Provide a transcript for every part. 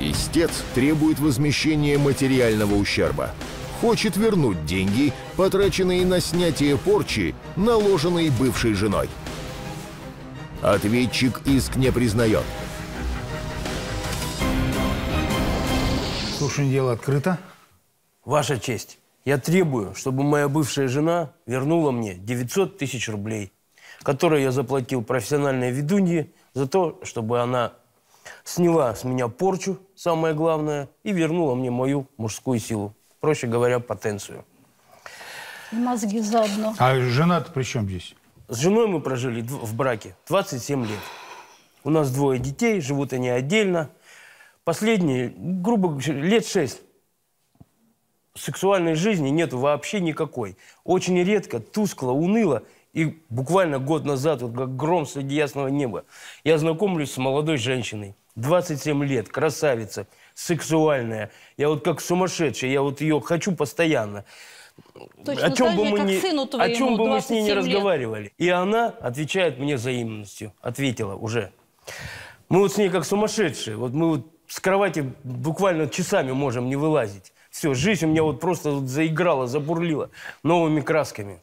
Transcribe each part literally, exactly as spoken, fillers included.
Истец требует возмещения материального ущерба. Хочет вернуть деньги, потраченные на снятие порчи, наложенной бывшей женой. Ответчик иск не признает. Слушание дела открыто. Ваша честь, я требую, чтобы моя бывшая жена вернула мне девятьсот тысяч рублей, которые я заплатил профессиональной ведунье за то, чтобы она сняла с меня порчу, самое главное, и вернула мне мою мужскую силу. Проще говоря, потенцию. И мозги заодно. А жена-то при чем здесь? С женой мы прожили в браке двадцать семь лет. У нас двое детей, живут они отдельно. Последние, грубо говоря, лет шесть. Сексуальной жизни нету вообще никакой. Очень редко, тускло, уныло. И буквально год назад, вот как гром среди ясного неба, я знакомлюсь с молодой женщиной. двадцать семь лет, красавица, сексуальная. Я вот как сумасшедший, я вот ее хочу постоянно. Точно о чем так бы же, мы как не, сыну о чем бы мы с ней не двадцать семь лет. разговаривали. И она отвечает мне взаимностью. Ответила уже. Мы вот с ней как сумасшедшие. Вот мы вот с кровати буквально часами можем не вылазить. Все, жизнь у меня вот просто вот заиграла, забурлила новыми красками.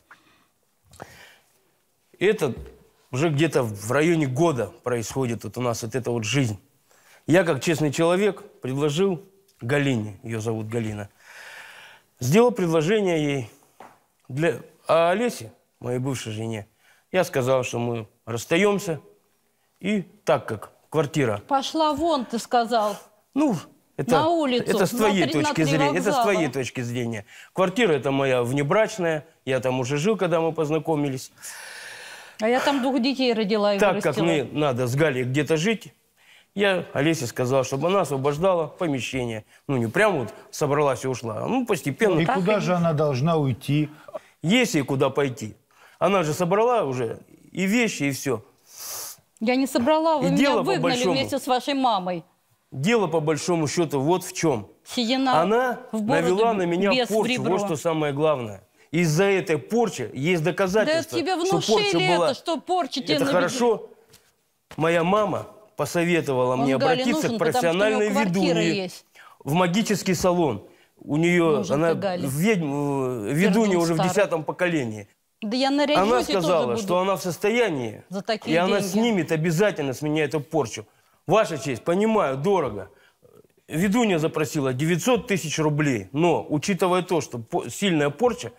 Это уже где-то в районе года происходит вот у нас вот эта вот жизнь. Я, как честный человек, предложил Галине, ее зовут Галина, сделал предложение ей. Для... А Олесе, моей бывшей жене, я сказал, что мы расстаемся. И так как квартира... Пошла вон, ты сказал. Ну, это, на улицу. это с твоей на три, точки на зрения. вокзала. Это с твоей точки зрения. Квартира это моя внебрачная. Я там уже жил, когда мы познакомились. А я там двух детей родила и Так вырастила. как мне надо с Галей где-то жить, я Олесе сказал, чтобы она освобождала помещение. Ну, не прям вот собралась и ушла. Ну, постепенно. И так куда и... же она должна уйти? Есть ей куда пойти. Она же собрала уже и вещи, и все. Я не собрала, вы И меня дело по выгнали большому. вместе с вашей мамой. Дело, по большому счету, вот в чем. Седина Она в бороду, навела на меня без в порчу. ребро. Вот что самое главное. Из-за этой порчи есть Да доказательства, тебе что порча внушили была. это, что порча тебе Это наведут. хорошо. Моя мама посоветовала Он мне Гале обратиться нужен, к профессиональной потому что у неё квартира ведунье есть. в магический салон. У нее, Нужен она ты Гале. ведьм, ведунья Пердун уже в старый. десятом поколении. Да я наряжусь Она и тоже сказала, буду. что она в состоянии, За такие и она деньги. снимет обязательно с меня эту порчу. Ваша честь, понимаю, дорого. Ведунья запросила девятьсот тысяч рублей, но, учитывая то, что по- сильная порча,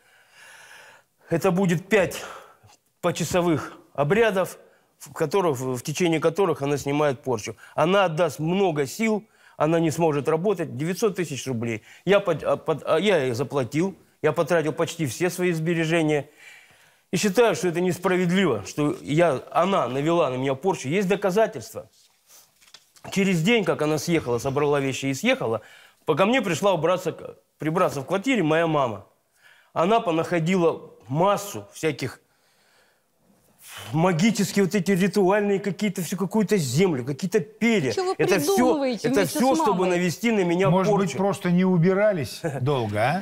это будет пять почасовых обрядов, в, которых, в течение которых она снимает порчу. Она отдаст много сил, она не сможет работать. девятьсот тысяч рублей. Я, под, а, под, а я их заплатил, я потратил почти все свои сбережения. И считаю, что это несправедливо, что я, она навела на меня порчу. Есть доказательства. Через день, как она съехала, собрала вещи и съехала, ко мне пришла убраться, прибраться в квартире моя мама. Она понаходила массу всяких магические вот эти ритуальные какие-то, все какую-то землю, какие-то перья. Чего вы это все, придумываете это вместе все, с чтобы мамой? навести на меня Может порчу. быть, просто не убирались долго, а?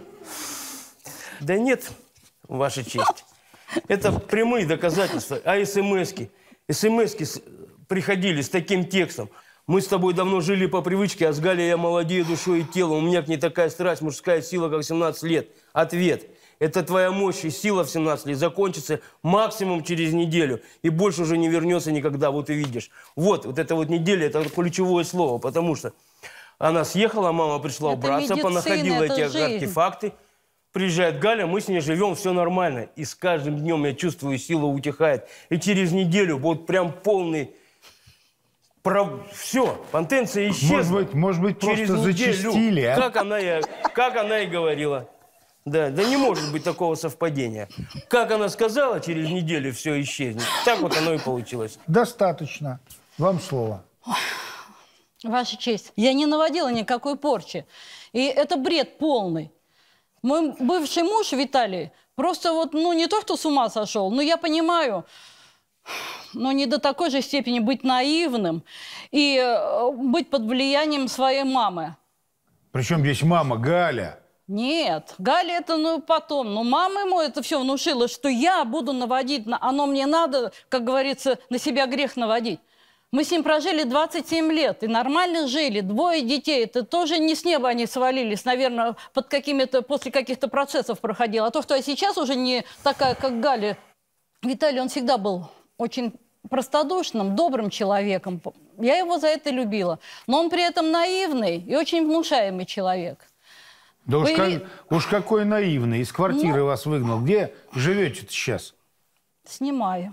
Да нет, Ваша честь. Это прямые доказательства. А смс-ки? СМС-ки приходили с таким текстом. Мы с тобой давно жили по привычке, а с Галей я молодею душой и телом. У меня к ней такая страсть, мужская сила, как в семнадцать лет. Ответ. Это твоя мощь и сила в семнадцать лет закончится максимум через неделю. И больше уже не вернется никогда, вот и видишь. Вот, вот эта вот неделя, это ключевое слово, потому что она съехала, мама пришла Это убраться, медицина, понаходила это эти жизнь. артефакты. Приезжает Галя, мы с ней живем, все нормально. И с каждым днем я чувствую, сила утихает. И через неделю вот прям полный... Про... Все, потенция исчезла. Может быть, может быть Через просто неделю. зачастили, а? Как она, и, как она и говорила. Да, да не может быть такого совпадения. Как она сказала, через неделю все исчезнет. Так вот оно и получилось. Достаточно. Вам слово. Ваша честь, я не наводила никакой порчи. И это бред полный. Мой бывший муж Виталий просто вот, ну, не то, что с ума сошел, но я понимаю, но не до такой же степени быть наивным и э, быть под влиянием своей мамы. Причем здесь мама Галя. Нет, Галя это ну потом. Но мама ему это все внушила, что я буду наводить, на... оно мне надо, как говорится, на себя грех наводить. Мы с ним прожили двадцать семь лет и нормально жили, двое детей. Это тоже не с неба они свалились, наверное, под какими-то, после каких-то процессов проходило. А то, что я сейчас уже не такая, как Галя. Виталий, он всегда был очень простодушным, добрым человеком. Я его за это любила. Но он при этом наивный и очень внушаемый человек. Да уж, Появи... как, уж какой наивный, из квартиры Ну... вас выгнал. Где живете-то сейчас? Снимаю.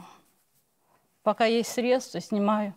Пока есть средства, снимаю.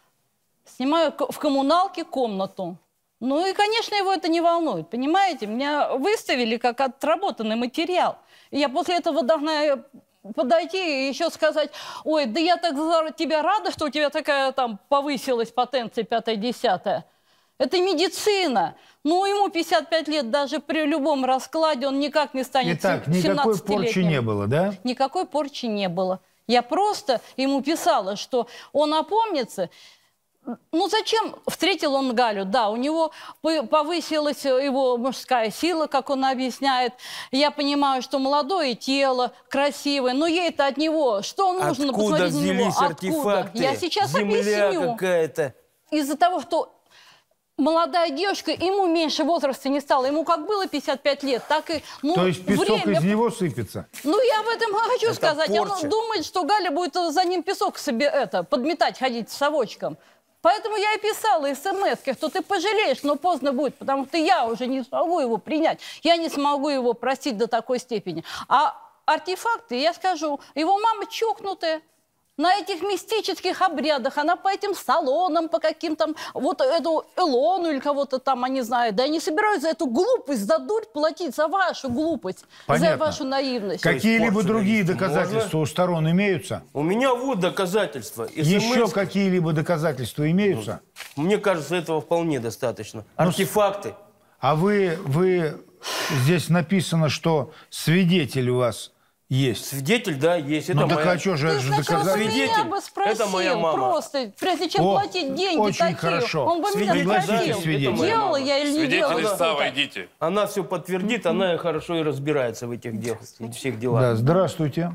Снимаю в коммуналке комнату. Ну и, конечно, его это не волнует, понимаете? Меня выставили как отработанный материал. И я после этого должна подойти и еще сказать: ой, да я так за тебя рада, что у тебя такая там повысилась потенция пятая-десятая. Это медицина. Ну, ему пятьдесят пять лет, даже при любом раскладе он никак не станет семнадцатилетним. Итак, никакой порчи не было, да? Никакой порчи не было. Я просто ему писала, что он опомнится. Ну, зачем? Встретил он Галю, да, у него повысилась его мужская сила, как он объясняет. Я понимаю, что молодое тело, красивое, но ей-то от него что нужно? Откуда Посмотреть взялись на него? артефакты? Откуда? Я сейчас Земля объясню. какая-то. Из-за того, что молодая девушка, ему меньше возраста не стало. Ему как было пятьдесят пять лет, так и... Ну, То есть песок время... из него сыпется? Ну, я об этом хочу Это сказать. порча. Он думает, что Галя будет за ним песок себе это, подметать, ходить с совочком. Поэтому я и писала смс-ки, что ты пожалеешь, но поздно будет, потому что я уже не смогу его принять. Я не смогу его простить до такой степени. А артефакты, я скажу, его мама чокнутая. На этих мистических обрядах, она по этим салонам, по каким-то, вот эту Элону или кого-то там, они знают, да, они собираются за эту глупость, за дурь платить, за вашу глупость, Понятно. за вашу наивность. Какие-либо порчу другие навести доказательства можно? у сторон имеются? У меня вот доказательства. Еще СМС. какие-либо доказательства имеются? Мне кажется, этого вполне достаточно. Артефакты. А вы, вы, здесь написано, что свидетель у вас есть. Свидетель, да, есть. Это Ну так моя... а что же, Ты это же сначала доказательство? меня Свидетель. бы спросил, Это моя мама. просто, прежде чем О, платить деньги очень такие, хорошо. он бы меня Свидетель, спросил, да, свидетель. делала я или не Свидетели делала. Става, идите. Она все подтвердит, она хорошо и разбирается в этих делах, в всех делах. Да, здравствуйте.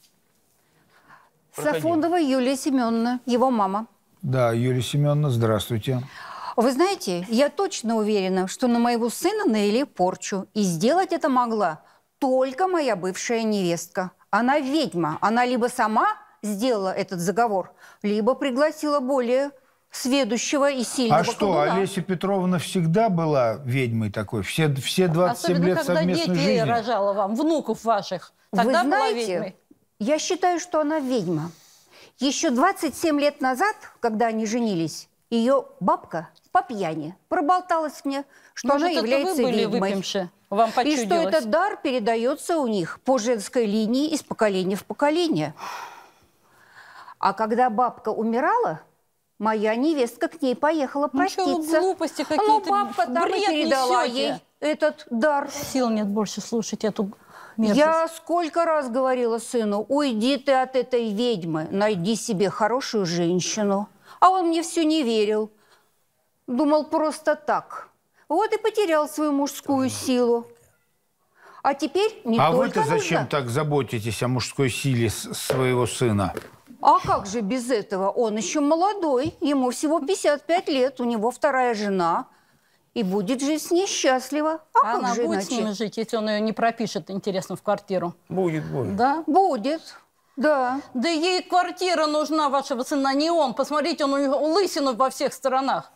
Проходи. Сафондова Юлия Семеновна, его мама. Да, Юлия Семеновна, здравствуйте. Вы знаете, я точно уверена, что на моего сына навели порчу. И сделать это могла только моя бывшая невестка. Она ведьма. Она либо сама сделала этот заговор, либо пригласила более сведущего и сильного А что, колдуна. Олеся Петровна всегда была ведьмой такой? Все, все двадцать семь Особенно, лет когда совместной дети жизни? рожала вам, внуков ваших. Тогда Вы была знаете, ведьмой. я считаю, что она ведьма. Еще двадцать семь лет назад, когда они женились, ее бабка по пьяни проболталась мне, что Может, она это является вы были ведьмой. выпивши? Вам И что почудилось? этот дар передается у них по женской линии из поколения в поколение. А когда бабка умирала, моя невестка к ней поехала Ну что вы проститься. глупости Ну, какие-то, бабка там и бред передала несете. ей этот дар. Сил нет больше слушать эту мерзость. Я сколько раз говорила сыну: уйди ты от этой ведьмы, найди себе хорошую женщину. А он мне все не верил. Думал, просто так. Вот и потерял свою мужскую силу. А теперь не А только вы-то зачем нужно... так заботитесь о мужской силе с- своего сына? А как же без этого? Он еще молодой, ему всего пятьдесят пять лет, у него вторая жена. И будет жить с ней счастливо. А Она как же будет с иначе? ним жить, если он ее не пропишет, интересно, в квартиру? Будет, будет. Да? Будет, да. Да ей квартира нужна, вашего сына, не он. Посмотрите, он у него лысину во всех сторонах.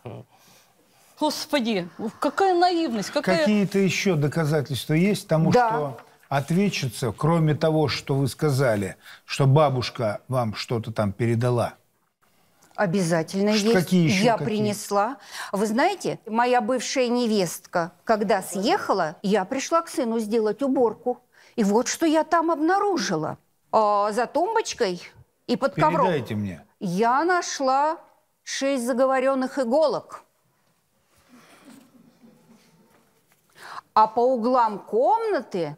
Господи, какая наивность, какая... Какие-то еще доказательства есть тому, Да. что ответчица, кроме того, что вы сказали, что бабушка вам что-то там передала? Обязательно Ш- есть. какие еще Я какие? принесла. Вы знаете, моя бывшая невестка, когда съехала, я пришла к сыну сделать уборку. И вот что я там обнаружила. А, за тумбочкой и под ковром Передайте мне. я нашла шесть заговоренных иголок. А по углам комнаты,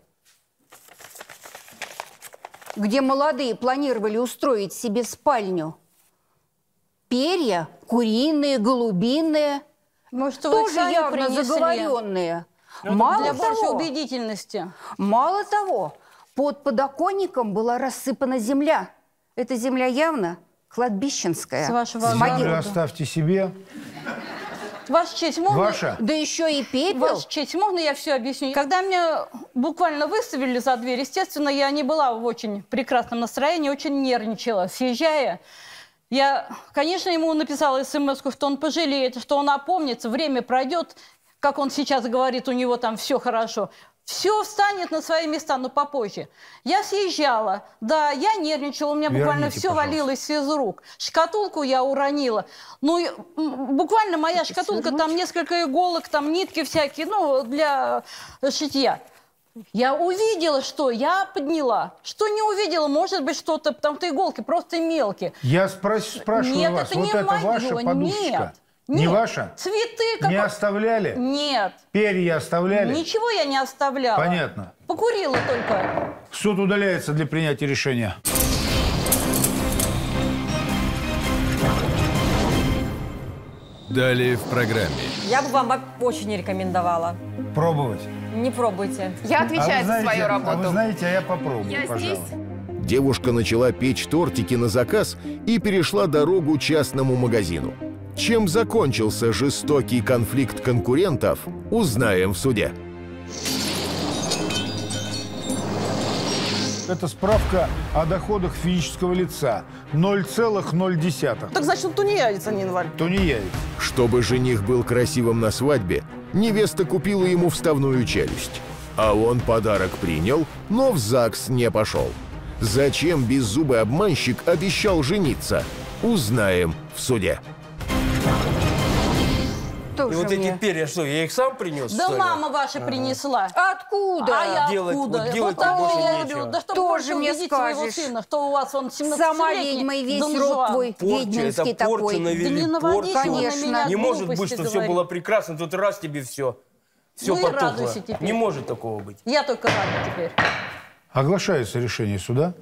где молодые планировали устроить себе спальню, перья куриные, голубиные, Может, вы тоже сами явно принесли? заговоренные. Для Мало большей того, убедительности. мало того, под подоконником была рассыпана земля. Эта земля явно Кладбищенская. С вашего могилы. Землю оставьте себе. Ваша честь, можно... Ваша? Да еще и пепел. Ваша честь, можно я все объясню? Когда меня буквально выставили за дверь, естественно, я не была в очень прекрасном настроении, очень нервничала. Съезжая, я, конечно, ему написала смс-ку, что он пожалеет, что он опомнится, время пройдет, как он сейчас говорит, у него там все хорошо. Все встанет на свои места, но попозже. Я съезжала, да, я нервничала, у меня Верните, буквально все пожалуйста. валилось из рук. Шкатулку я уронила. Ну, и, м, буквально моя шкатулка, там несколько иголок, там нитки всякие, ну, для шитья. Я увидела, что я подняла. Что не увидела, может быть, что-то, потому что иголки просто мелкие. Я спрос- спрашиваю Нет, вас, это вот не это моё, ваша подушечка? нет. Не Нет. ваша? Цветы как... Не оставляли? Нет. Перья оставляли? Ничего я не оставляла. Понятно. Покурила только. Суд удаляется для принятия решения. Далее в программе. Я бы вам очень не рекомендовала. Пробовать. Не пробуйте. Я А вы отвечаю за знаете- свою А работу. вы знаете, а я попробую, Я пожалуй. здесь. Девушка начала печь тортики на заказ и перешла дорогу частному магазину. Чем закончился жестокий конфликт конкурентов, узнаем в суде. Это справка о доходах физического лица. ноль целых ноль десятых. Так значит, он тунеядец, а не инвалид. То не я. Чтобы жених был красивым на свадьбе, невеста купила ему вставную челюсть. А он подарок принял, но в ЗАГС не пошел. Зачем беззубый обманщик обещал жениться? Узнаем в суде. И Тоже вот мне. эти перья, что, я их сам принес, Да что ли? мама ваша принесла. Откуда? А я Делать- откуда? вот делать так больше я нечего. говорю, да что Тоже больше мне увидеть своего скажешь. сына, что у вас он Сама семнадцатилетний ведьма и весь Дон род Жуан. твой Порча, ведьминский это порчу такой. навели, Да не порчу. наводите вы на Конечно. меня Не может быть, глупости что все говорить. было прекрасно, тут раз тебе все. Все Ну и потухло. радуйся теперь. Не может такого быть. Я только рада теперь. Оглашается решение суда.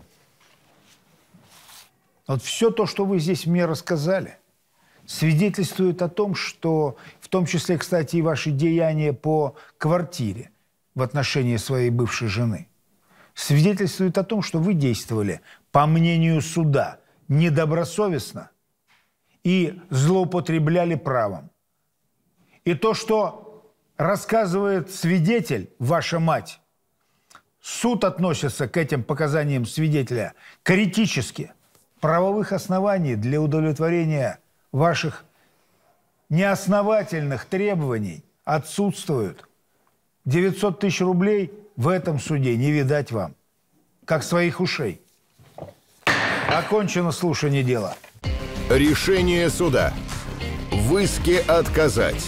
Вот все то, что вы здесь мне рассказали, свидетельствует о том, что, в том числе, кстати, и ваши деяния по квартире в отношении своей бывшей жены, свидетельствует о том, что вы действовали, по мнению суда, недобросовестно и злоупотребляли правом. И то, что рассказывает свидетель, ваша мать, суд относится к этим показаниям свидетеля критически. Правовых оснований для удовлетворения ваших неосновательных требований отсутствуют. девятьсот тысяч рублей в этом суде не видать вам, как своих ушей. Окончено слушание дела. Решение суда. В иске отказать.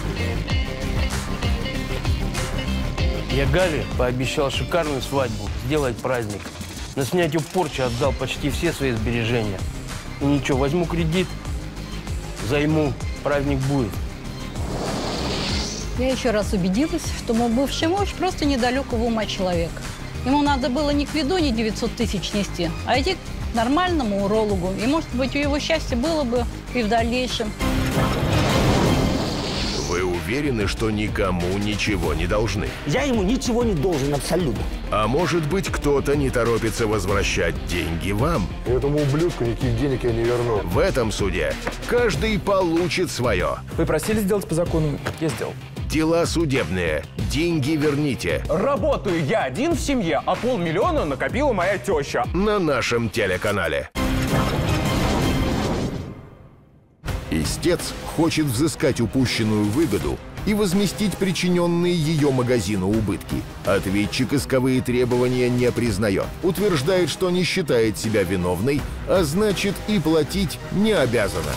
Я Гале пообещал шикарную свадьбу, сделать праздник. На снятие порчи отдал почти все свои сбережения. И ничего, возьму кредит, займу, праздник будет. Я еще раз убедилась, что мой бывший муж просто недалекого ума человек. Ему надо было не к Ведуне девятьсот тысяч нести, а идти к нормальному урологу. И, может быть, у его счастья было бы и в дальнейшем. Вы уверены, что никому ничего не должны? Я ему ничего не должен абсолютно. А может быть, кто-то не торопится возвращать деньги вам? Этому ублюдку никаких денег я не верну. В этом суде каждый получит свое. Вы просили сделать по закону, я сделал. Дела судебные. Деньги верните. Работаю я один в семье, а полмиллиона накопила моя теща. На нашем телеканале. Истец хочет взыскать упущенную выгоду и возместить причиненные ее магазину убытки. Ответчик исковые требования не признает. Утверждает, что не считает себя виновной, а значит и платить не обязана.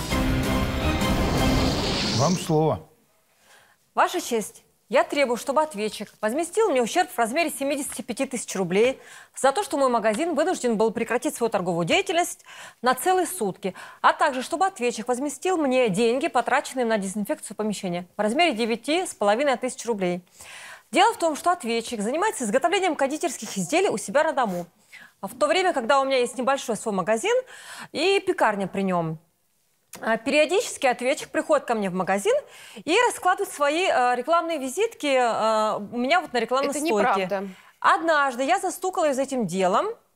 Вам слово. Ваша честь, я требую, чтобы ответчик возместил мне ущерб в размере семидесяти пяти тысяч рублей за то, что мой магазин вынужден был прекратить свою торговую деятельность на целые сутки, а также чтобы ответчик возместил мне деньги, потраченные на дезинфекцию помещения в размере девяти с половиной тысяч рублей. Дело в том, что ответчик занимается изготовлением кондитерских изделий у себя на дому, в то время, когда у меня есть небольшой свой магазин и пекарня при нем. Периодически ответчик приходит ко мне в магазин и раскладывает свои э, рекламные визитки э, у меня вот на рекламной Это стойке. неправда. Однажды я застукала ее за этим делом, и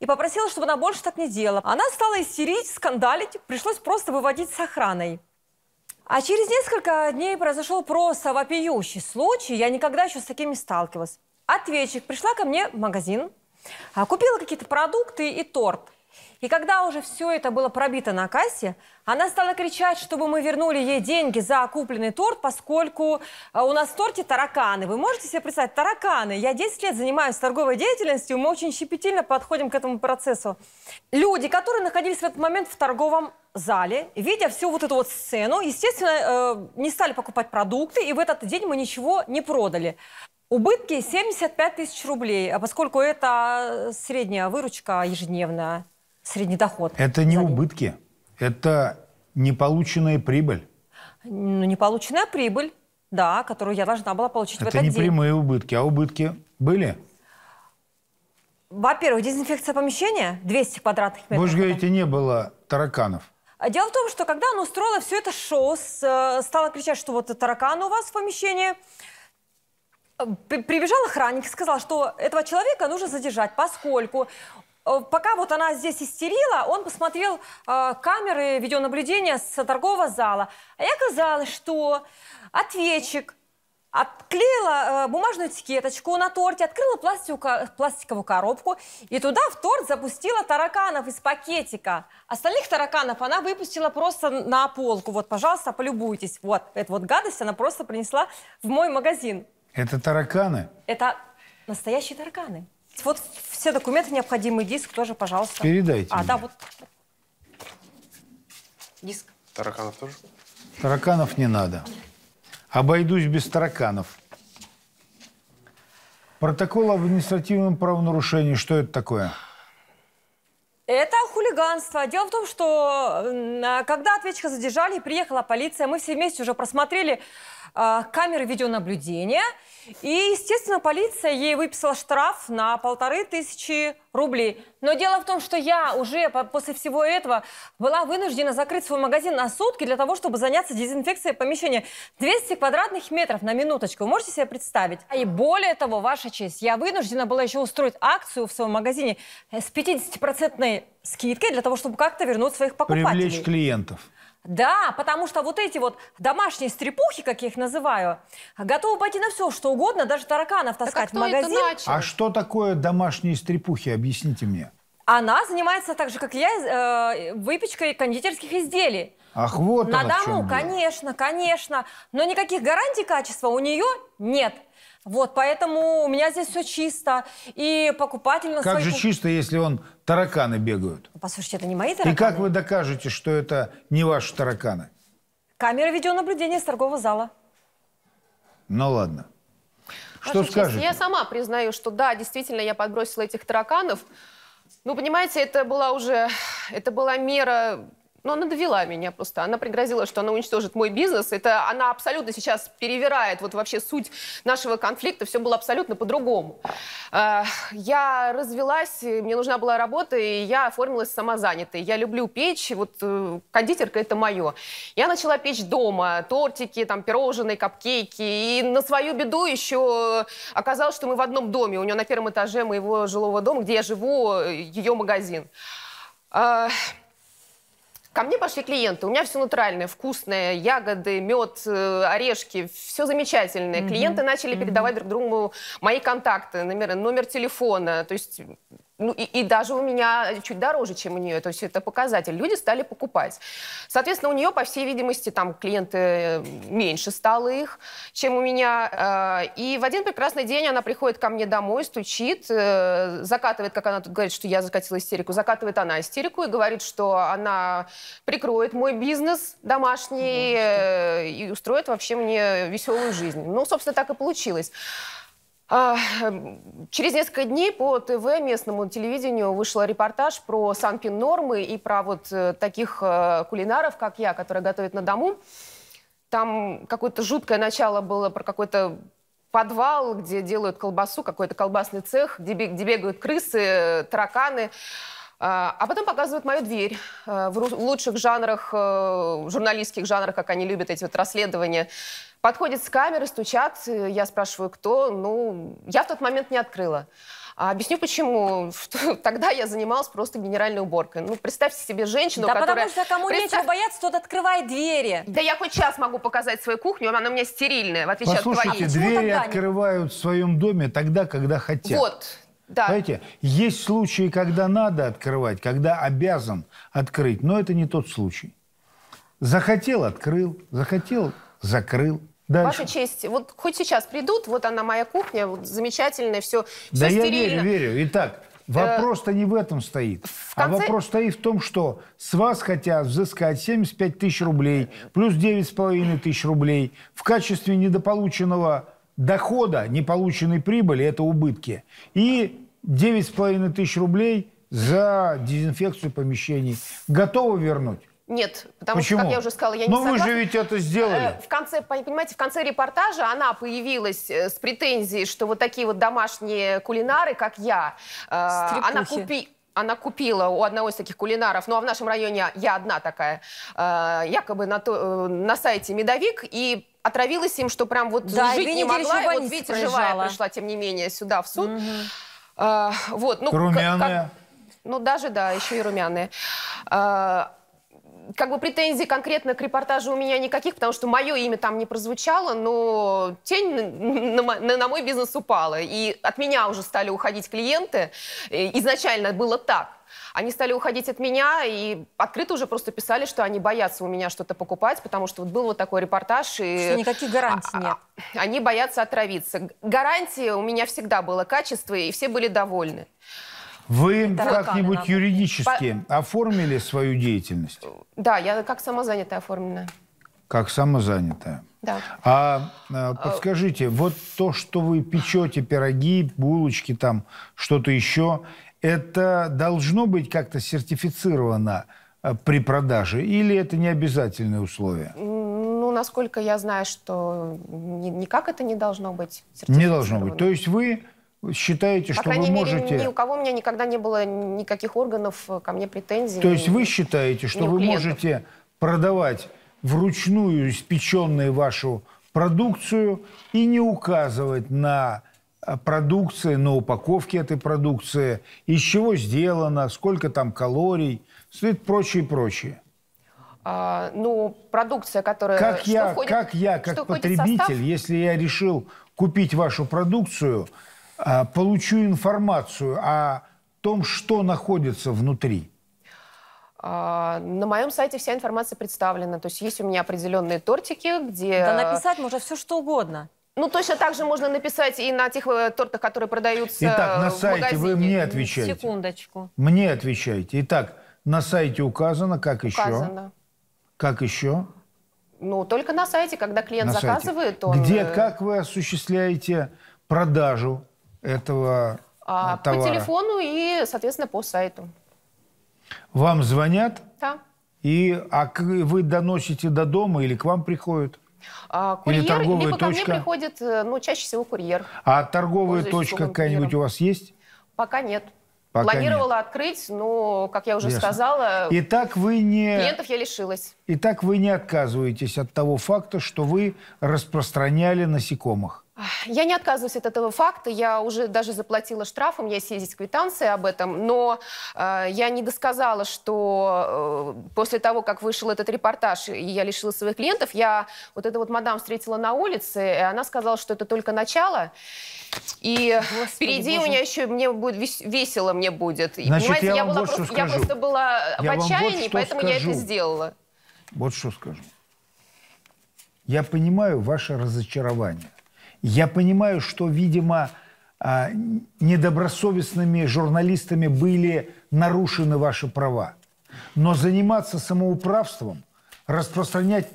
и попросила, чтобы она больше так не делала. Она стала истерить, скандалить, пришлось просто выводить с охраной. А через несколько дней произошел просто вопиющий случай. Я никогда еще с таким не сталкивалась. Ответчик пришла ко мне в магазин, купила какие-то продукты и торт. И когда уже все это было пробито на кассе, она стала кричать, чтобы мы вернули ей деньги за купленный торт, поскольку у нас в торте тараканы. Вы можете себе представить, тараканы? Я десять лет занимаюсь торговой деятельностью, мы очень щепетильно подходим к этому процессу. Люди, которые находились в этот момент в торговом зале, видя всю вот эту вот сцену, естественно, не стали покупать продукты, и в этот день мы ничего не продали. Убытки семьдесят пять тысяч рублей, а поскольку это средняя выручка ежедневная, средний доход. Это не убытки, это неполученная прибыль. Ну, неполученная прибыль, да, которую я должна была получить это в этот день. Это не прямые убытки, а убытки были? Во-первых, дезинфекция помещения, двести квадратных метров. Вы же говорите, не было тараканов. Дело в том, что когда она устроила все это шоу, стала кричать, что вот тараканы у вас в помещении, прибежал охранник и сказал, что этого человека нужно задержать, поскольку пока вот она здесь истерила, он посмотрел э, камеры видеонаблюдения с торгового зала. А и оказалось, что ответчик отклеила э, бумажную этикеточку на торте, открыла пластиковую коробку и туда в торт запустила тараканов из пакетика. Остальных тараканов она выпустила просто на полку. Вот, пожалуйста, полюбуйтесь. Вот, эту вот гадость она просто принесла в мой магазин. Это тараканы? Это настоящие тараканы. Вот все документы, необходимый диск тоже, пожалуйста. Передайте А, мне. да, вот. Диск. Тараканов тоже? Тараканов не надо. Обойдусь без тараканов. Протокол об административном правонарушении. Что это такое? Это хулиганство. Дело в том, что когда ответчика задержали, приехала полиция, мы все вместе уже просмотрели э, камеры видеонаблюдения. И, естественно, полиция ей выписала штраф на полторы тысячи рублей. Но дело в том, что я уже после всего этого была вынуждена закрыть свой магазин на сутки для того, чтобы заняться дезинфекцией помещения. двести квадратных метров, на минуточку. Вы можете себе представить? И более того, Ваша честь, я вынуждена была еще устроить акцию в своем магазине с пятидесятипроцентной скидкой для того, чтобы как-то вернуть своих покупателей. Привлечь клиентов. Да, потому что вот эти вот домашние стрепухи, как я их называю, готовы пойти на все, что угодно, даже тараканов таскать в магазин. А что такое домашние стрепухи? Объясните мне. Она занимается так же, как я, э, выпечкой кондитерских изделий. Ах, вот на оно в чем дому, дело. конечно, конечно. Но никаких гарантий качества у нее нет. Вот, поэтому у меня здесь все чисто. И покупатель на Как свои... же чисто, если он тараканы бегают? Послушайте, это не мои тараканы. И как вы докажете, что это не ваши тараканы? Камера видеонаблюдения из торгового зала. Ну ладно. Что Ваша скажете? честь, я сама признаю, что да, действительно, я подбросила этих тараканов. Ну, понимаете, это была уже, это была мера, ну, она довела меня просто. Она пригрозила, что она уничтожит мой бизнес. Это она абсолютно сейчас перевирает вот вообще суть нашего конфликта. Все было абсолютно по-другому. Я развелась, мне нужна была работа, и я оформилась самозанятой. Я люблю печь, вот кондитерка – это мое. Я начала печь дома, тортики, там, пирожные, капкейки. И на свою беду еще оказалось, что мы в одном доме. У нее на первом этаже моего жилого дома, где я живу, ее магазин. Ко мне пошли клиенты. У меня все натуральное, вкусное, ягоды, мед, орешки, все замечательное. Mm-hmm. Клиенты начали mm-hmm. передавать друг другу мои контакты, номер, номер телефона. То есть, ну, и, и даже у меня чуть дороже, чем у нее. То есть это показатель. Люди стали покупать. Соответственно, у нее, по всей видимости, там клиенты меньше стало их, чем у меня. И в один прекрасный день она приходит ко мне домой, стучит, закатывает, как она тут говорит, что я закатила истерику, закатывает она истерику и говорит, что она прикроет мой бизнес домашний э, и устроит вообще мне веселую жизнь. Ну, собственно, так и получилось. А, через несколько дней по ТВ, местному телевидению, вышел репортаж про санпин-нормы и про вот таких э, кулинаров, как я, которые готовят на дому. Там какое-то жуткое начало было про какой-то подвал, где делают колбасу, какой-то колбасный цех, где, где бегают крысы, тараканы. А потом показывают мою дверь в лучших жанрах, журналистских жанрах, как они любят эти вот расследования. Подходят с камеры, стучат. Я спрашиваю, кто. Ну, я в тот момент не открыла. А объясню, почему. Тогда я занималась просто генеральной уборкой. Ну, представьте себе женщину, да которая... потому что кому Представь... нечего бояться, тот открывает двери. Да я хоть сейчас могу показать свою кухню, она у меня стерильная, в отличие Послушайте, от твоей. двери открывают в своем доме тогда, когда хотят. Вот, да. Знаете, есть случаи, когда надо открывать, когда обязан открыть, но это не тот случай. Захотел – открыл, захотел – закрыл. Дальше. Ваша честь, вот хоть сейчас придут, вот она моя кухня, вот, замечательная, все, да все я стерильно. верю, верю. Итак, вопрос-то не в этом стоит. В А конце... вопрос стоит в том, что с вас хотят взыскать семьдесят пять тысяч рублей плюс девять с половиной тысяч рублей в качестве недополученного дохода, неполученной прибыли, это убытки, и девять с половиной тысяч рублей за дезинфекцию помещений. Готовы вернуть? Нет, потому Почему? что, как я уже сказала, я не Но согласна. вы же ведь это сделали. В конце, понимаете, в конце репортажа она появилась с претензией, что вот такие вот домашние кулинары, как я, она, купи, она купила у одного из таких кулинаров, ну а в нашем районе я одна такая, якобы на, то, на сайте «Медовик», и отравилась им, что прям вот да, жить не могла, и вот видите, проезжала. живая пришла, тем не менее, сюда, в суд. Угу. А, вот, ну, румяная. Как, ну, даже, да, еще и румяные. А, как бы претензий конкретно к репортажу у меня никаких, потому что мое имя там не прозвучало, но тень на, на, на мой бизнес упала. И от меня уже стали уходить клиенты. Изначально было так. Они стали уходить от меня и открыто уже просто писали, что они боятся у меня что-то покупать, потому что вот был вот такой репортаж. И что никаких гарантий нет. Они боятся отравиться. Гарантии у меня всегда было качество, и все были довольны. Вы как-нибудь юридически По... оформили свою деятельность? Да, я как самозанятая оформленная. Как самозанятая? Да. А, а подскажите, вот то, что вы печете пироги, булочки, там что-то еще, это должно быть как-то сертифицировано при продаже или это не обязательное условие? Ну, насколько я знаю, что никак это не должно быть сертифицировано. Не должно быть. То есть вы... считаете, По что вы крайней можете... мере, ни у кого у меня никогда не было никаких органов ко мне претензий. То есть вы считаете, что вы клиентов. можете продавать вручную испеченную вашу продукцию и не указывать на продукции, на упаковке этой продукции, из чего сделано, сколько там калорий, и прочее, прочее. А, ну, продукция, которая... Как что я, входит, как, я, как что потребитель, если я решил купить вашу продукцию, получу информацию о том, что находится внутри? А, на моем сайте вся информация представлена. То есть есть у меня определенные тортики, где... Да написать можно все что угодно. Ну, точно так же можно написать и на тех тортах, которые продаются Итак, на в сайте магазине. вы мне отвечаете. Секундочку. Мне отвечаете. Итак, на сайте указано, как указано. еще? Как еще? Ну, только на сайте, когда клиент на заказывает, сайте. он... Где, как вы осуществляете продажу этого а, товара? По телефону и, соответственно, по сайту. Вам звонят? Да. И, а вы доносите до дома или к вам приходят? А, курьер, или торговая либо точка? ко мне приходит, ну, чаще всего курьер. А торговая точка какая-нибудь у вас есть? Пока нет. Пока Планировала нет. открыть, но, как я уже Ясно. сказала, Итак, вы не... клиентов я лишилась. Итак, вы не отказываетесь от того факта, что вы распространяли насекомых? Я не отказываюсь от этого факта. Я уже даже заплатила штраф, у меня есть квитанция об этом. Но э, я не досказала, что э, после того, как вышел этот репортаж, и я лишила своих клиентов, я вот эту вот мадам встретила на улице, и она сказала, что это только начало. И Господи, впереди Боже. у меня еще мне будет весело, мне будет. И, Значит, понимаете, я, я, вам была вот просто, я просто была я в отчаянии, вот поэтому скажу. я это сделала. Вот что скажу. Я понимаю ваше разочарование. Я понимаю, что, видимо, недобросовестными журналистами были нарушены ваши права. Но заниматься самоуправством, распространять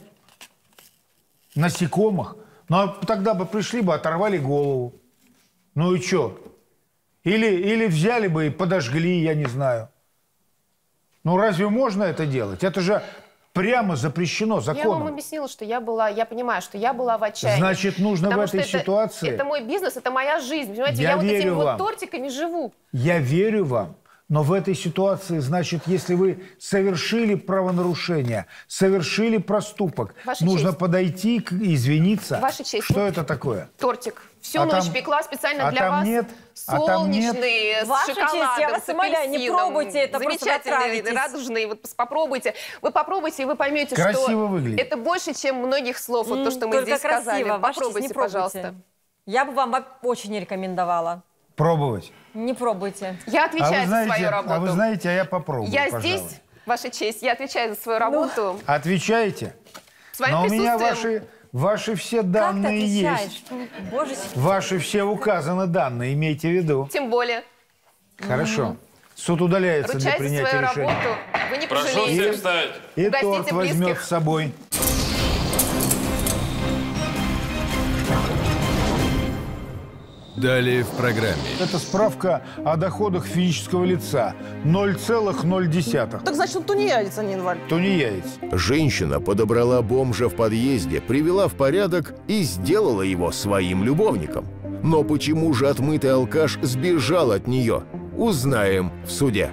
насекомых, ну а тогда бы пришли бы, оторвали голову. Ну и что? Или, или взяли бы и подожгли, я не знаю. Ну разве можно это делать? Это же... прямо запрещено законом. Я вам объяснила, что я была, я понимаю, что я была в отчаянии. Значит, нужно Потому в этой это, ситуации... Это мой бизнес, это моя жизнь. Понимаете, я я вот этими вам. вот тортиками живу. Я верю вам, Но в этой ситуации, значит, если вы совершили правонарушение, совершили проступок, Ваша нужно честь. подойти и извиниться. Ваша честь. Что это такое? Тортик. Всю А ночь там- пекла специально а для там вас. нет? А там нет? Солнечные, с Ваша шоколадом, честь, я вас с умоляю, не апельсином. пробуйте это, просто Замечательные, отравитесь. радужные. Вот попробуйте. Вы попробуйте, и вы поймете, Красиво что выглядит. это больше, чем многих слов, вот то, что мы Только здесь красиво. сказали. Ваша честь, Попробуйте, не пробуйте. пожалуйста. Я бы вам очень не рекомендовала. Пробовать. Не пробуйте. Я А отвечаю вы за знаете, свою работу. а вы знаете, а я попробую, Я пожалуй. здесь, Ваша честь, я отвечаю за свою работу. Отвечаете? С вами Но у меня присутствуем. ваши, ваши все Как ты данные отвечаешь? есть. Боже, Ваши все указаны данные, имейте в виду. Тем более. Хорошо. Суд удаляется для Ручайте принятия свою решения. работу. Вы не Прошу пожалеете. всех встать. И Угостите торт возьмет близких. с собой. Далее в программе. Это справка о доходах физического лица. ноль целых ноль десятых. Так значит, он тунеядец, а не инвалид. Тунеядец. Женщина подобрала бомжа в подъезде, привела в порядок и сделала его своим любовником. Но почему же отмытый алкаш сбежал от нее? Узнаем в суде.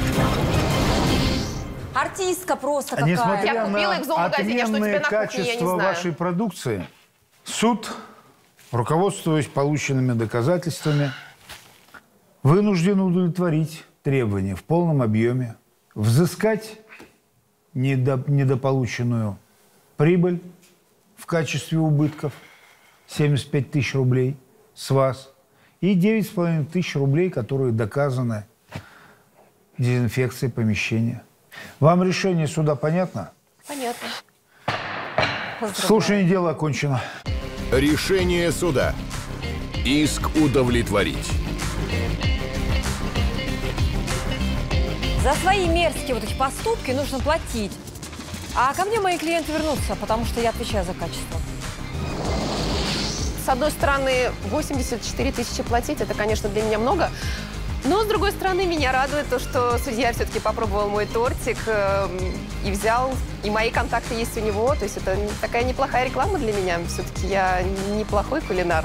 артистка просто какая. Несмотря Я купила на их в зоомагазине, а что у отменное тебя на кухне, я не качество знаю. вашей продукции, суд, руководствуясь полученными доказательствами, вынужден удовлетворить требования в полном объеме, взыскать недо- недополученную прибыль в качестве убытков семьдесят пять тысяч рублей с вас и девять с половиной тысяч рублей, которые доказаны дезинфекцией помещения. Вам решение суда понятно? Понятно. Слушание дела окончено. Решение суда. Иск удовлетворить. За свои мерзкие вот эти поступки нужно платить. А ко мне мои клиенты вернутся, потому что я отвечаю за качество. С одной стороны, восемьдесят четыре тысячи платить, это, конечно, для меня много. Но, с другой стороны, меня радует то, что судья все-таки попробовал мой тортик э, и взял, и мои контакты есть у него. То есть это такая неплохая реклама для меня. Все-таки я неплохой кулинар.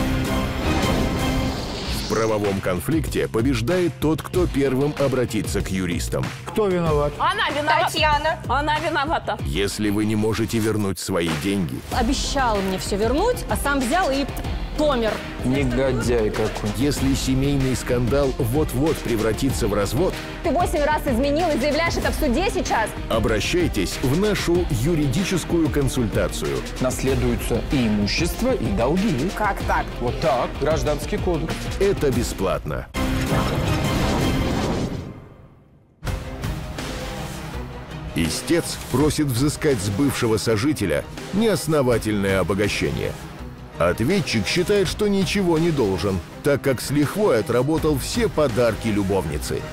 В правовом конфликте побеждает тот, кто первым обратится к юристам. Кто виноват? Она виновата. Татьяна. Она виновата. Если вы не можете вернуть свои деньги, Обещал мне все вернуть, а сам взял и помер. Негодяй какой. если семейный скандал вот-вот превратится в развод, Ты восемь раз изменил и заявляешь это в суде сейчас? обращайтесь в нашу юридическую консультацию. Наследуются и имущество, и долги. Как так? Вот так, гражданский кодекс. Это бесплатно. Истец просит взыскать с бывшего сожителя неосновательное обогащение. Ответчик считает, что ничего не должен, так как с лихвой отработал все подарки любовницы.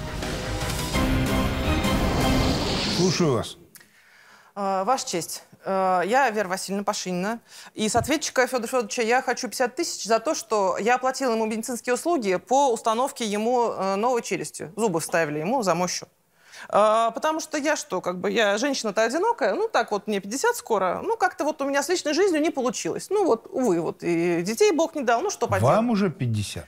Слушаю вас. Э, Ваша честь, э, я Вера Васильевна Пашинина. И с ответчика Федора Федоровича я хочу пятьдесят тысяч за то, что я оплатила ему медицинские услуги по установке ему э, новой челюсти. Зубы вставили ему за мой счет. Э, Потому что я что, как бы, я женщина-то одинокая, ну так вот, мне пятьдесят скоро, ну как-то вот у меня с личной жизнью не получилось. Ну вот, увы, вот, и детей Бог не дал, ну что поделать. Вам уже пятьдесят.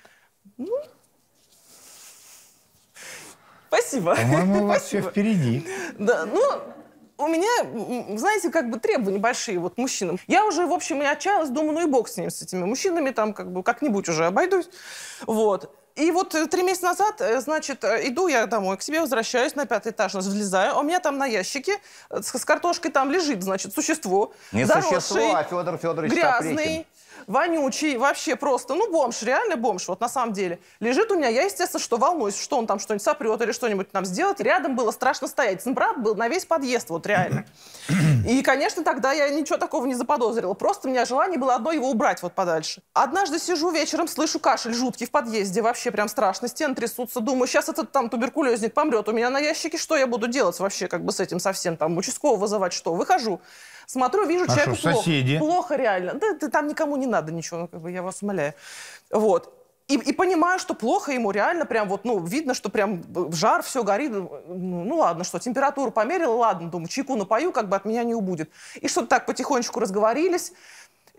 Спасибо. По-моему, у вас все Спасибо. впереди. Да, ну, у меня, м, знаете, как бы требования большие вот мужчинам. Я уже, в общем, и отчаялась, думаю, ну и бог с ним, с этими мужчинами, там, как бы, как-нибудь уже обойдусь. Вот. И вот э, три месяца назад, э, значит, э, иду я домой, к себе возвращаюсь, на пятый этаж взлезаю, а у меня там на ящике э, с, с картошкой там лежит, значит, существо. Не заросший, существо, а Федор Федорович грязный, Каприкин. вонючий, вообще просто, ну, бомж, реально бомж, вот на самом деле. Лежит у меня, я, естественно, что волнуюсь, что он там что-нибудь сопрет или что-нибудь там сделает. Рядом было страшно стоять. Брат был на весь подъезд, вот реально. И, конечно, тогда я ничего такого не заподозрила. Просто у меня желание было одно его убрать вот подальше. Однажды сижу вечером, слышу кашель жуткий в подъезде, вообще прям страшно, стены трясутся. Думаю, сейчас этот там туберкулезник помрет у меня на ящике, что я буду делать вообще как бы с этим совсем? Там участкового вызывать, что? Выхожу. Смотрю, вижу, А человеку что, плохо. соседи? Плохо реально. Да, да там никому не надо ничего, ну, как бы, я вас умоляю. Вот. И, и понимаю, что плохо ему реально, прям вот, ну, видно, что прям жар, все горит. Ну, ну ладно, что, температуру померила, ладно, думаю, чайку напою, как бы от меня не убудет. И что-то так потихонечку разговорились.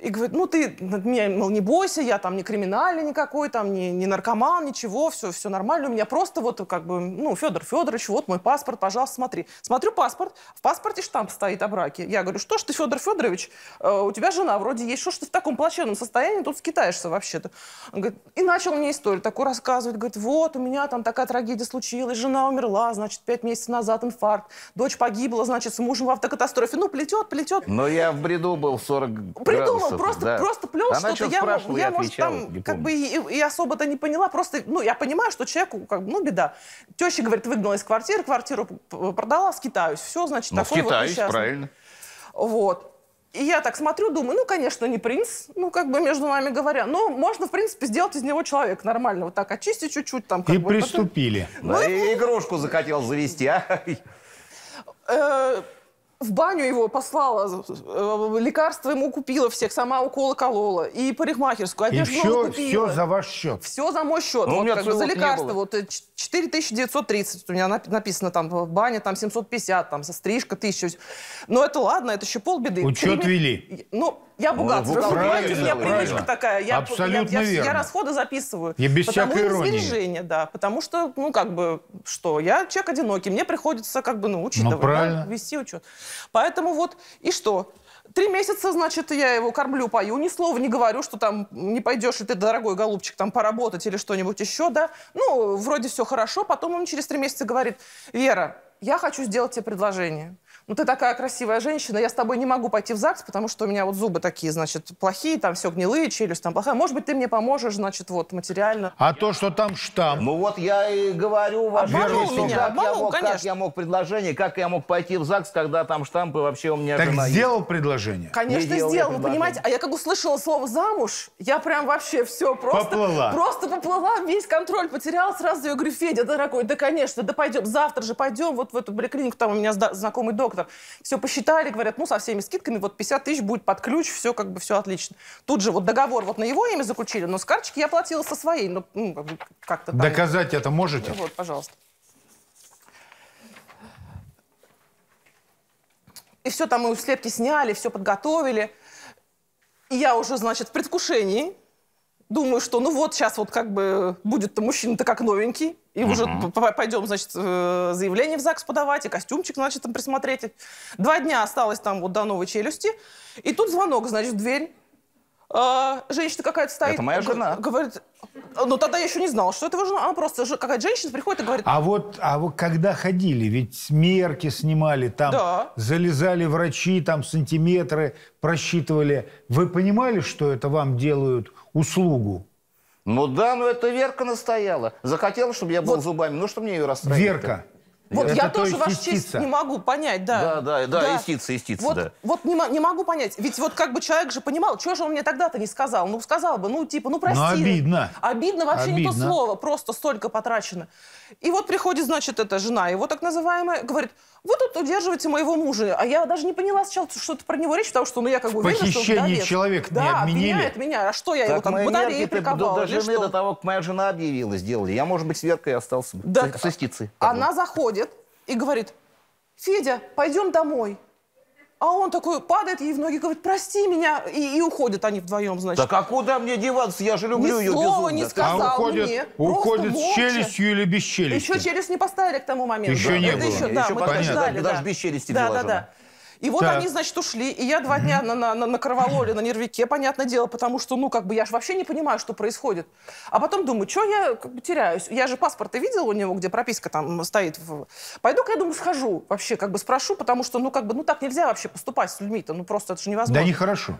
И говорит, ну ты меня, мол, не бойся, я там не криминальный никакой, там не, не наркоман, ничего, все, все нормально. У меня просто вот как бы, ну, Федор Федорович, вот мой паспорт, пожалуйста, смотри. Смотрю паспорт, в паспорте штамп стоит о браке. Я говорю, что ж ты, Федор Федорович, у тебя жена вроде есть, что ж ты в таком плачевном состоянии тут скитаешься вообще-то? Он говорит, и начал мне историю такую рассказывать. Говорит, вот у меня там такая трагедия случилась, жена умерла, значит, пять месяцев назад инфаркт, дочь погибла, значит, с мужем в автокатастрофе. Ну, плетет, плетет. Но я в бреду был сорок градусов. Просто, да. просто плел Она что-то. Я, я, я может, там как бы и, и особо-то не поняла. Просто, ну, я понимаю, что человеку, как бы, ну, беда. Теща, говорит, выгнала из квартиры, квартиру продала, скитаюсь. Все, значит, ну, такой скитаюсь, вот несчастный. Правильно. Вот. И я так смотрю, думаю, ну, конечно, не принц, ну, как бы между нами говоря. Но можно, в принципе, сделать из него человека нормально. Вот так очистить чуть-чуть. Там, как и бы, приступили. Потом... Да, и игрушку захотел завести, а? В баню его послала, лекарства ему купила всех, сама уколы колола, и парикмахерскую, одежду и все, купила. все за ваш счет? Все за мой счет. Ну, вот, у меня как бы, за не лекарства. было. Вот, четыре тысячи девятьсот тридцать у меня написано там в бане, там семьсот пятьдесят, там со стрижка тысяча. Но это ладно, это еще полбеды. Учет Три... вели? Ну, я бухгалтер. Ну, понимаете, у меня правильно. привычка такая. Я, Абсолютно я, я, верно. я расходы записываю. И без потому всякой и иронии. сбережения, да. Потому что, ну, как бы, что, я человек одинокий, мне приходится, как бы, ну, учитывать, ну, правильно. да, вести учет. Поэтому вот, и что? Три месяца, значит, я его кормлю, пою, ни слова не говорю, что там не пойдешь ли ты, дорогой голубчик, там поработать или что-нибудь еще, да. Ну, вроде все хорошо. Потом он через три месяца говорит, Вера, я хочу сделать тебе предложение. Ну, ты такая красивая женщина, я с тобой не могу пойти в ЗАГС, потому что у меня вот зубы такие, значит, плохие, там все гнилые, челюсть там плохая. Может быть, ты мне поможешь, значит, вот, материально. А то, что там штамп. Ну, вот я и говорю, ваше Обманул что меня, как, обманул, я мог, конечно. как я мог предложение, как я мог пойти в ЗАГС, когда там штампы, вообще у меня Так жена сделал есть. предложение? Конечно, Не делал сделал, я вы понимаете? А я как услышала слово «замуж», я прям вообще все просто... Поплыла. Просто поплыла, весь контроль потеряла сразу. Я говорю, Федя, дорогой, да, конечно, да пойдем, завтра же пойдем вот в эту поликлинику, там у меня знакомый доктор. Все посчитали, говорят, ну, со всеми скидками, вот пятьдесят тысяч будет под ключ, все как бы, все отлично. Тут же вот договор вот на его имя заключили, но с карточки я платила со своей, ну, ну как-то там. Доказать это можете? Вот, пожалуйста. И все там мы слепки сняли, все подготовили. И я уже, значит, в предвкушении думаю, что ну вот сейчас вот как бы будет-то мужчина-то как новенький. И уже uh-huh. пойдем, значит, заявление в ЗАГС подавать, и костюмчик, значит, там присмотреть. Два дня осталось там вот до новой челюсти. И тут звонок, значит, в дверь. А, женщина какая-то стоит. Это моя жена. Говорит, ну тогда я еще не знала, что это его жена. Она просто какая-то женщина приходит и говорит... А вот, а вот когда ходили, ведь мерки снимали, там да. залезали врачи, там сантиметры просчитывали. Вы понимали, что это вам делают услугу? Ну да, но это Верка настояла. Захотела, чтобы я был вот. зубами. Ну что мне ее расстраивать? Верка. Вот это я то тоже, ваша истица. честь, не могу понять, да. Да, да, да, да. истица, истица, вот, да. Вот не, не могу понять. Ведь вот как бы человек же понимал, что же он мне тогда-то не сказал? Ну, сказал бы, ну, типа, ну, прости. Ну, обидно. Обидно вообще обидно. не то слово, просто столько потрачено. И вот приходит, значит, эта жена его так называемая, говорит, вы тут удерживаете моего мужа. А я даже не поняла сначала, что это про него речь, потому что, ну, я как бы уверена, что он похищение вдовец. человека да, не отменили? обвиняет меня. А что я так его там в батарее приковала? До жены, до того, как моя жена объявила, сделали. Я, может быть, с Веркой остался бы. Да, с истицей. Она заходит и говорит, Федя, пойдем домой. А он такой падает ей в ноги, говорит, прости меня. И, и уходят они вдвоем, значит. Так а куда мне деваться? Я же люблю Ни ее слова безумно. не сказал а уходят, мне. уходят с молча. челюстью или без челюсти? Еще челюсть не поставили к тому моменту. Еще не Это было. Еще, да, еще мы понятно. ждали, Даже да. без челюсти да, была да, жена. да. И вот так. они, значит, ушли. И я два дня на, на, на, на кровололе, на нервике, понятное дело, потому что, ну, как бы, я же вообще не понимаю, что происходит. А потом думаю, что я как бы теряюсь? Я же паспорт видела у него, где прописка там стоит. В... Пойду-ка, я думаю, схожу вообще, как бы спрошу, потому что, ну, как бы, ну, так нельзя вообще поступать с людьми-то. Ну, просто это же невозможно. Да нехорошо.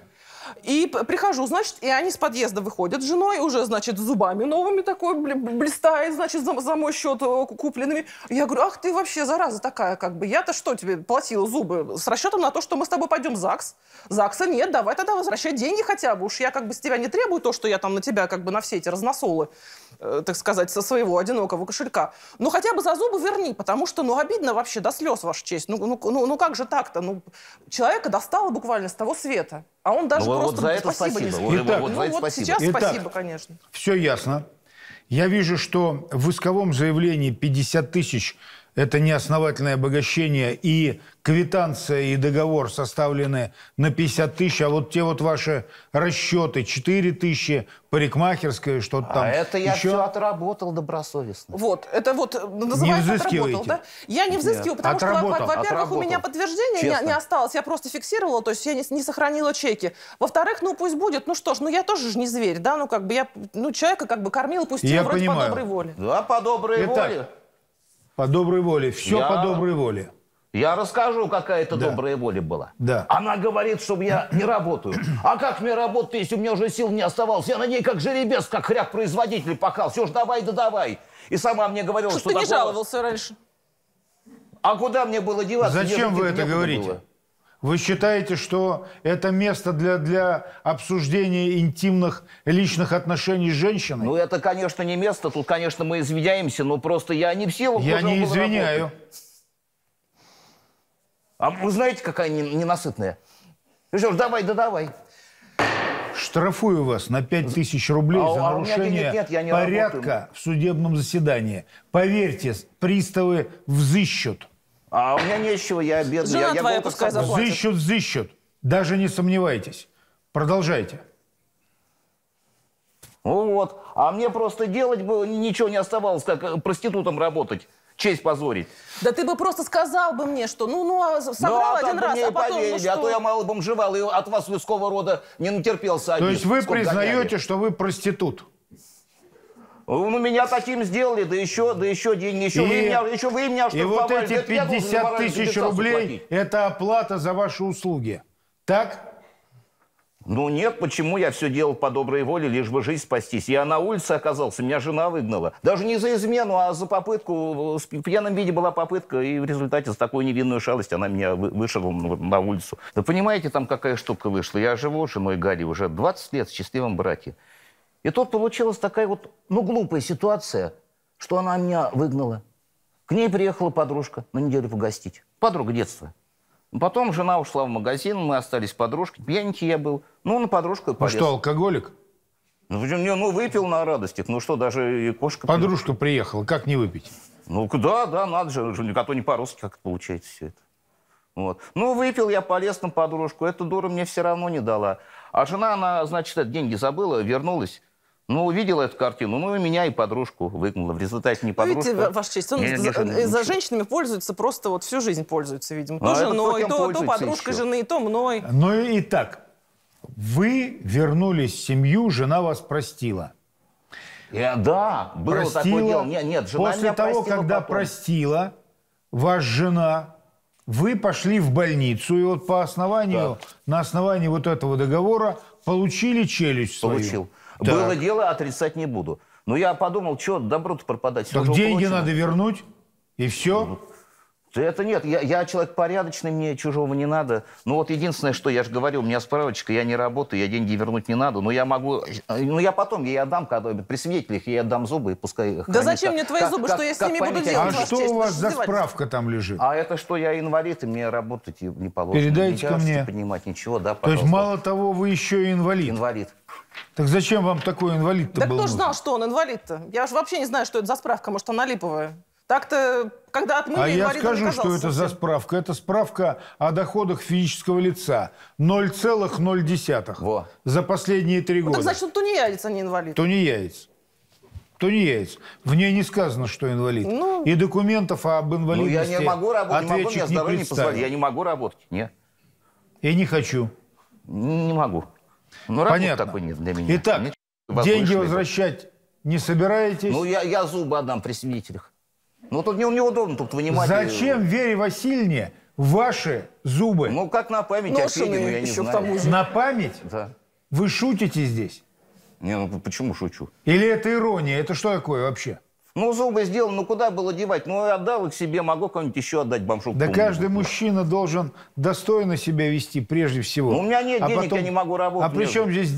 И прихожу, значит, и они с подъезда выходят с женой, уже, значит, с зубами новыми такой блистает, значит, за, за мой счет купленными. Я говорю, ах ты вообще зараза такая, как бы, я-то что тебе платила зубы? С расчетом на то, что мы с тобой пойдем в ЗАГС. ЗАГСа нет, давай тогда возвращай деньги хотя бы. Уж я как бы с тебя не требую то, что я там на тебя как бы на все эти разносолы, э, так сказать, со своего одинокого кошелька. Но хотя бы за зубы верни, потому что, ну, обидно вообще до слез, ваша честь. Ну, ну, ну, ну как же так-то? Ну, человека достало буквально с того света. А он даже ну, просто вот за это спасибо, спасибо. не Вот, Итак, вот, ну, за это вот спасибо. сейчас Итак, спасибо, конечно. Все ясно. Я вижу, что в исковом заявлении пятьдесят тысяч это неосновательное обогащение, и квитанция и договор составлены на пятьдесят тысяч, а вот те вот ваши расчеты, четыре тысячи, парикмахерская, что-то там. А это я еще... все отработал добросовестно. Вот, это вот называется не отработал, да? Я не взыскиваю, потому отработал. что, во-первых, Отработал. у меня подтверждения не, не осталось, я просто фиксировала, то есть я не, не сохранила чеки. Во-вторых, ну пусть будет, ну что ж, ну я тоже же не зверь, да, ну как бы я, ну человека как бы кормила, пустила Я вроде понимаю. по доброй воле. Да, по доброй Итак, воле. По доброй воле, все Я- по доброй воле. Я расскажу, какая это Да. добрая воля была. Да. Она говорит, чтобы я не работаю. А как мне работать, если у меня уже сил не оставалось? Я на ней как жеребец, как хряк производитель пахал. Все ж давай да давай. И сама мне говорила, Что, что ты не такого- жаловался раньше? А куда мне было деваться? Зачем Мне вы жить это некуда говорите? было. Вы считаете, что это место для, для обсуждения интимных личных отношений с женщиной? Ну, это, конечно, не место. Тут, конечно, мы извиняемся, но просто я не в силах Я уже не был извиняю. работать. А вы знаете, какая не- ненасытная? Ну что ж, давай, да давай. Штрафую вас на пять тысяч рублей А- за а у меня нарушение денег нет, я не порядка работаю. в судебном заседании. Поверьте, приставы взыщут. А у меня нечего, я бедный. Жена я, я твоя волка пускай собрал. заплатит. Взыщут, взыщут. Даже не сомневайтесь. Продолжайте. Ну вот. А мне просто делать было ничего не оставалось, как э, проститутом работать. Честь позорить. Да ты бы просто сказал бы мне, что ну, ну, а Ну, соврал а так один бы раз, мне и а потом, ну поверили, что? а то я мало бомжевал, и от вас людского рода не натерпелся. То обид, есть вы сколько признаете, гоняли. что вы проститут? Ну, меня таким сделали, да еще, да еще деньги, еще И- вы меня, еще вы меня И вот штрафовали. эти Это я должен пятьдесят моральную тысяч компенсацию рублей платить. – это оплата за ваши услуги. Так? Ну нет, почему я все делал по доброй воле, лишь бы жизнь спастись. Я на улице оказался, меня жена выгнала. Даже не за измену, а за попытку. В пьяном виде была попытка, и в результате за такую невинную шалость она меня вы- вышла на на улицу. Да понимаете, там какая штука вышла? Я живу с женой Галей уже двадцать лет в счастливом браке. И тут получилась такая вот, ну, глупая ситуация, что она меня выгнала. К ней приехала подружка на неделю погостить. Подруга детства. Потом жена ушла в магазин, мы остались подружкой. Пьяненький я был. Ну, на подружку и Вы полез. что, алкоголик? Ну, почему? Не, ну, выпил на радостях. Ну что, даже и кошка... Подружка приехала, как не выпить? Ну, да, да, надо же. А то не по-русски как это получается все это. Вот. Ну, выпил я, полез на подружку. Эта дура мне все равно не дала. А жена, она, значит, это, деньги забыла, вернулась. Ну, увидела эту картину, ну, и меня, и подружку выгнала. В результате не Ну, подружка... видите, Ваша честь, он не- не за, жена, за ничего. женщинами пользуется просто вот всю жизнь пользуется, видимо. А То это кто женой, кем то, то пользуется подружкой еще? жены, то мной. Ну и так, вы вернулись в семью, жена вас простила. Я, да, было такое Простила. дело. Нет, нет, жена После меня того, простила когда потом. простила ваша жена, вы пошли в больницу, и вот по основанию, на основании вот этого договора получили челюсть свою. Получил. Так. Было дело, отрицать не буду. Но я подумал, что добро-то пропадать. всё Так уже деньги уплачено. надо вернуть, и все. Да это нет, я, я человек порядочный, мне чужого не надо. Ну вот единственное, что я же говорю, у меня справочка, я не работаю, я деньги вернуть не надо. Но я могу, ну я потом, я ей отдам, когда при свидетелях, я ей отдам зубы, и пускай... Да хранят. зачем Как- мне твои как- зубы, как- что я с как ними буду память о делать? А них. Ваша что честь, у вас это за издевательство. справка там лежит? А это что, я инвалид, и мне работать и не положено. Передайте не ко мне. поднимать ничего, да, То есть пожалуйста. мало того, вы еще и инвалид. Инвалид. Так зачем вам такой инвалид-то Да был кто ж нужен? знал, что он инвалид-то? Я же вообще не знаю, что это за справка, может, она липовая. Так-то, когда отмыли А я инвалидом, скажу, что оказался это за совсем. справка. Это справка о доходах физического лица. ноль целых ноль десятых Во. за последние три Ну, года. так значит, он тунеядец, а не инвалид. То не яйц. То не яйц. В ней не сказано, что инвалид. Ну. И документов об Ну я инвалидности не могу работать, не могу, ответчик мне не здоровье не позволяет. представил. Я не могу работать, нет. И не хочу. Не, не могу. Ну, работы Понятно. такой нет для меня. Итак, Мне вас деньги вышли бы. возвращать не собираетесь? Ну, я, я зубы отдам при свидетелях. Ну, тут не, неудобно тут вынимать. Зачем Вере Васильевне ваши зубы? Ну, как на память о Феде, ну, я не еще к знаю. тому же. На память? Да. Вы шутите здесь? Не, ну, почему шучу? Или это ирония? Это что такое вообще? Ну, зубы сделал, ну, куда было девать? Ну, я отдал их себе, могу кому-нибудь еще отдать бомжу. Да каждый мужчина должен достойно себя вести прежде всего. Ну, у меня нет А денег, потом- я не могу работать. А при чем здесь...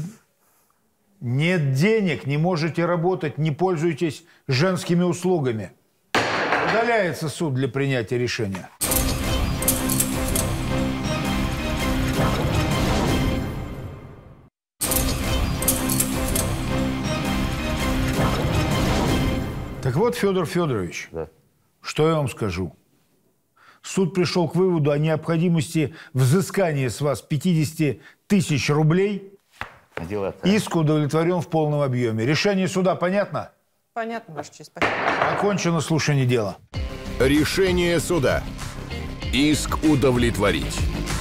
Нет денег, не можете работать, не пользуйтесь женскими услугами. Удаляется суд для принятия решения. Так вот, Федор Федорович, Да. Что я вам скажу? Суд пришел к выводу о необходимости взыскания с вас пятидесяти тысяч рублей. Иск удовлетворен в полном объеме. Решение суда понятно? Понятно, Ваша честь. Спасибо. Окончено слушание дела. Решение суда. Иск удовлетворить.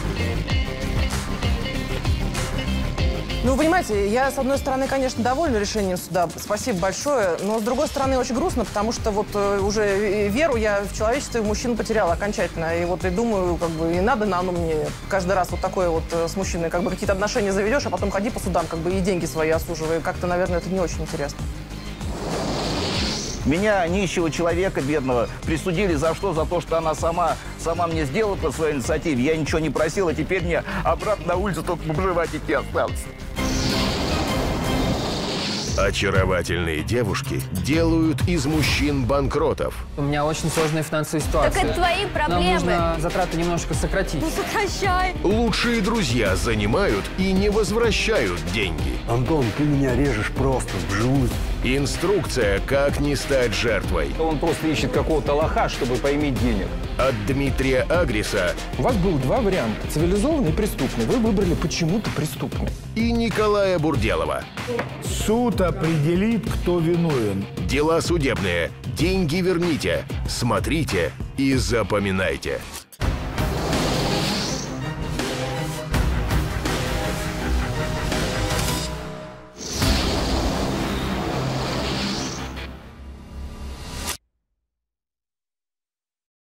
Ну, вы понимаете, я, с одной стороны, конечно, довольна решением суда. Спасибо большое. Но, с другой стороны, очень грустно, потому что вот э, уже веру я в человечество и в мужчин потеряла окончательно. И вот и думаю, как бы, и надо на оно мне каждый раз вот такое вот э, с мужчиной, как бы какие-то отношения заведешь, а потом ходи по судам, как бы и деньги свои осуживай. Как-то, наверное, это не очень интересно. Меня, нищего человека, бедного, присудили за что? За то, что она сама, сама мне сделала по своей инициативе. Я ничего не просил, а теперь мне обратно на улицу только бомжевать идти осталось. Очаровательные девушки делают из мужчин банкротов. У меня очень сложная финансовая ситуация. Так это твои проблемы. Нам нужно затраты немножко сократить. Ну сокращай. Лучшие друзья занимают и не возвращают деньги. Антон, ты меня режешь просто вживую. Инструкция, как не стать жертвой. Он просто ищет какого-то лоха, чтобы поиметь денег. От Дмитрия Агриса. У вас было два варианта. Цивилизованный и преступный. Вы выбрали почему-то преступный. И Николая Бурделова. Суд определит, кто виновен. Дела судебные. Деньги верните. Смотрите и запоминайте.